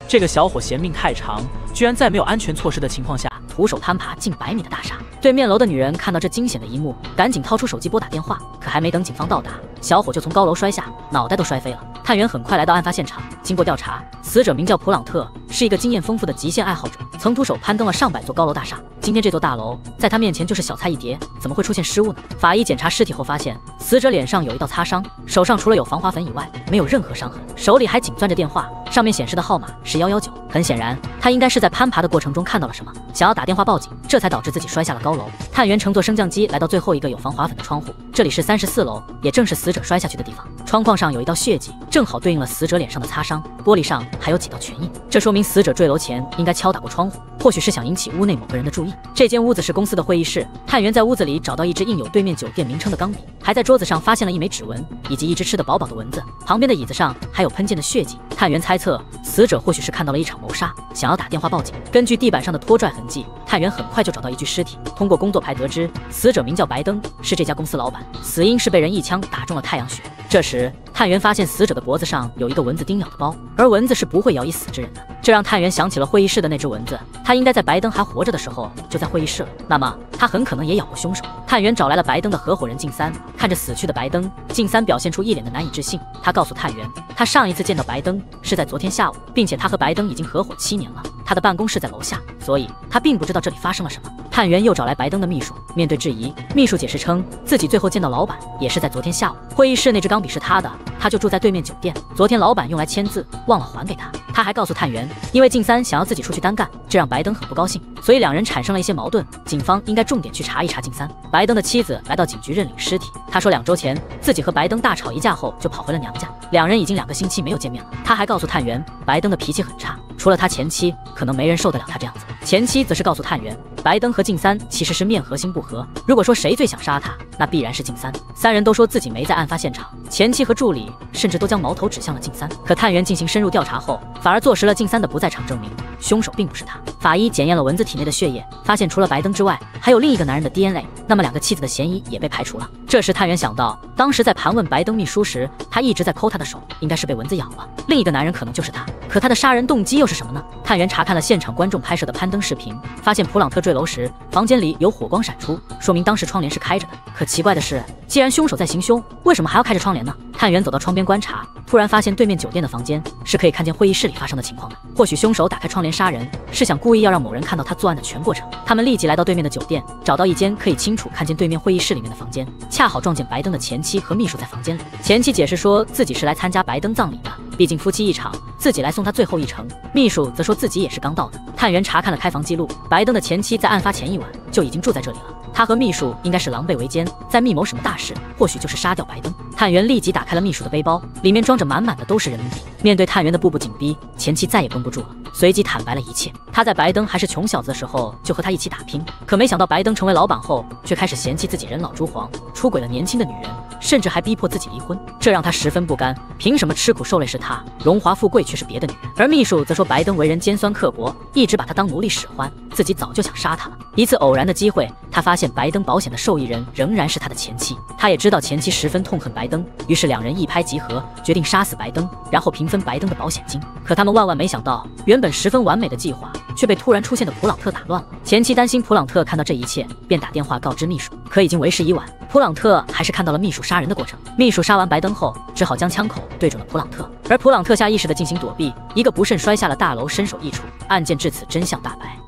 这个小伙嫌命太长，居然在没有安全措施的情况下徒手攀爬近100米的大厦。对面楼的女人看到这惊险的一幕，赶紧掏出手机拨打电话，可还没等警方到达，小伙就从高楼摔下，脑袋都摔飞了。探员很快来到案发现场，经过调查，死者名叫普朗特，是一个经验丰富的极限爱好者，曾徒手攀登了上百座高楼大厦。今天这座大楼在他面前就是小菜一碟，怎么会出现失误呢？法医检查尸体后发现，死者脸上有一道擦伤，手上除了有防滑粉以外，没有任何伤痕，手里还紧攥着电话，上面显示的号码是119。很显然，他应该是在攀爬的过程中看到了什么，想要打电话报警，这才导致自己摔下了高楼。探员乘坐升降机来到最后一个有防滑粉的窗户，这里是34楼，也正是死者摔下去的地方。窗框上有一道血迹，正好对应了死者脸上的擦伤，玻璃上还有几道拳印，这说明死者坠楼前应该敲打过窗户，或许是想引起屋内某个人的注意。这间屋子是公司的会议室，探员在屋子里找到一支印有对面酒店名称的钢笔，还在桌子上发现了一枚指纹以及一只吃得饱饱的蚊子，旁边的椅子上还有喷溅的血迹。探员猜测，死者或许是看到了一场谋杀，想要打电话报警。根据地板上的拖拽痕迹，探员很快就找到一具尸体。通过工作牌得知，死者名叫白登，是这家公司老板，死因是被人一枪打中了太阳穴。这时，探员发现死者的脖子上有一个蚊子叮咬的包，而蚊子是不会咬已死之人的，这让探员想起了会议室的那只蚊子，他应该在白登还活着的时候就在会议室了，那么他很可能也咬过凶手。探员找来了白登的合伙人靳三，看着死去的白登，靳三表现出一脸的难以置信。他告诉探员，他上一次见到白登是在昨天下午，并且他和白登已经合伙7年了，他的办公室在楼下，所以他并不知道这里发生了什么。探员又找来白登的秘书，面对质疑，秘书解释称自己最后见到老板也是在昨天下午，会议室那支钢笔是他的，他就住在对面酒店，昨天老板用来签字忘了还给他。他还告诉探员，因为靳三想要自己出去单干，这让白登很不高兴，所以两人产生了一些矛盾，警方应该重点去查一查靳三。白登的妻子来到警局认领尸体，他说2周前自己和白登大吵一架后就跑回了娘家，两人已经2个星期没有见面了。他还告诉探员，白登的脾气很差，除了他前妻，可能没人受得了他这样子。前妻则是告诉探员，白登和靳三其实是面和心不和，如果说谁最想杀他，那必然是靳三。3人都说自己没在案发现场，前妻和助理甚至都将矛头指向了靳三。可探员进行深入调查后，反而坐实了靳三的不在场证明，凶手并不是他。法医检验了蚊子体内的血液，发现除了白登之外，还有另一个男人的 DNA， 那么2个妻子的嫌疑也被排除了。这时探员想到，当时在盘问白登秘书时，他一直在抠他的手，应该是被蚊子咬了，另一个男人可能就是他。可他的杀人动机又是什么呢？探员查看了现场观众拍摄的攀登视频，发现普朗特坠楼时，房间里有火光闪出，说明当时窗帘是开着的。可奇怪的是，既然凶手在行凶，为什么还要开着窗帘呢？探员走到窗边观察，突然发现对面酒店的房间是可以看见会议室里发生的情况的。或许凶手打开窗帘杀人，是想故意要让某人看到他作案的全过程。他们立即来到对面的酒店，找到一间可以清楚看见对面会议室里面的房间，恰好撞见白登的前妻和秘书在房间里。前妻解释说自己是来参加白登葬礼的，毕竟夫妻一场，自己来送他最后一程。秘书则说自己也是刚到的。探员查看了开房记录，白登的前妻在案发前1晚就已经住在这里了。他和秘书应该是狼狈为奸，在密谋什么大事，或许就是杀掉白登。探员立即打开了秘书的背包，里面装着满满的都是人民币。面对探员的步步紧逼，前妻再也绷不住了，随即坦白了一切。他在白登还是穷小子的时候就和他一起打拼，可没想到白登成为老板后，却开始嫌弃自己人老珠黄，出轨了年轻的女人，甚至还逼迫自己离婚，这让他十分不甘。凭什么吃苦受累是他，荣华富贵却是别的女人？而秘书则说白登为人尖酸刻薄，一直把他当奴隶使唤，自己早就想杀他了。一次偶然的机会，他发现白登保险的受益人仍然是他的前妻，他也知道前妻十分痛恨白登，于是2人一拍即合，决定杀死白登，然后平分白登的保险金。可他们万万没想到，原本十分完美的计划却被突然出现的普朗特打乱了。前妻担心普朗特看到这一切，便打电话告知秘书，可已经为时已晚。普朗特还是看到了秘书杀人的过程。秘书杀完白登后，只好将枪口对准了普朗特，而普朗特下意识地进行躲避，一个不慎摔下了大楼，身首异处。案件至此真相大白。